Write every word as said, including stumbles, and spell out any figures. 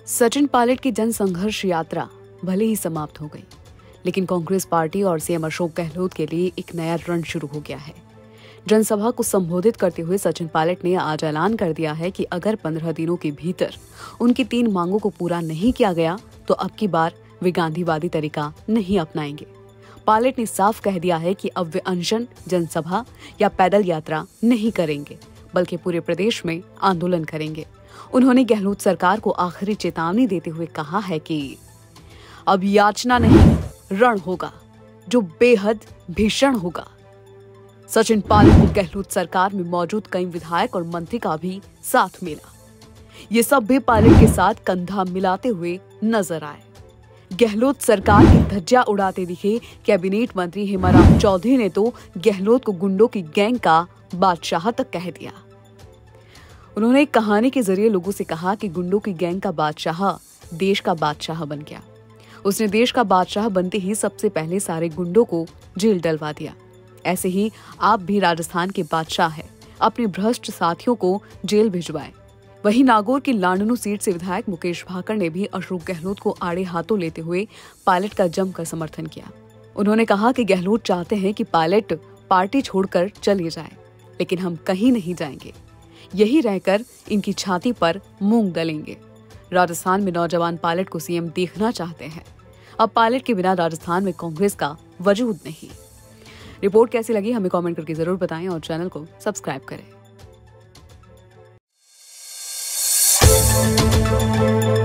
सचिन पायलट की जन संघर्ष यात्रा भले ही समाप्त हो गई, लेकिन कांग्रेस पार्टी और सीएम अशोक गहलोत के लिए एक नया रण शुरू हो गया है। जनसभा को संबोधित करते हुए सचिन पायलट ने आज ऐलान कर दिया है कि अगर पंद्रह दिनों के भीतर उनकी तीन मांगों को पूरा नहीं किया गया तो अब की बार वे गांधीवादी तरीका नहीं अपनाएंगे। पायलट ने साफ कह दिया है कि अब वे अनशन, जनसभा या पैदल यात्रा नहीं करेंगे, बल्कि पूरे प्रदेश में आंदोलन करेंगे। उन्होंने गहलोत सरकार को आखिरी चेतावनी देते हुए कहा है कि अब याचना नहीं, रण होगा जो बेहद भीषण होगा। सचिन पायलट को गहलोत सरकार में मौजूद कई विधायक और मंत्री का भी साथ मिला। ये सब भी पायलट के साथ कंधा मिलाते हुए नजर आए। गहलोत सरकार की धज्जियां उड़ाते दिखे कैबिनेट मंत्री हेमाराम चौधरी ने तो गहलोत को गुंडों की गैंग का बादशाह तक कह दिया। उन्होंने एक कहानी के जरिए लोगों से कहा कि गुंडों की गैंग का बादशाह देश का बादशाह बन गया। उसने देश का बादशाह बनते ही सबसे पहले सारे गुंडों को जेल डलवा दिया। ऐसे ही आप भी राजस्थान के बादशाह हैं, अपने भ्रष्ट साथियों को जेल भिजवाएं। वहीं नागौर की लांडनू सीट से विधायक मुकेश भाकर ने भी अशोक गहलोत को आड़े हाथों लेते हुए पायलट का जमकर समर्थन किया। उन्होंने कहा कि गहलोत चाहते हैं कि पायलट पार्टी छोड़कर चले जाए, लेकिन हम कहीं नहीं जाएंगे, यही रहकर इनकी छाती पर मूंग दलेंगे। राजस्थान में नौजवान पायलट को सीएम देखना चाहते हैं। अब पायलट के बिना राजस्थान में कांग्रेस का वजूद नहीं। रिपोर्ट कैसी लगी हमें कमेंट करके जरूर बताएं और चैनल को सब्सक्राइब करें।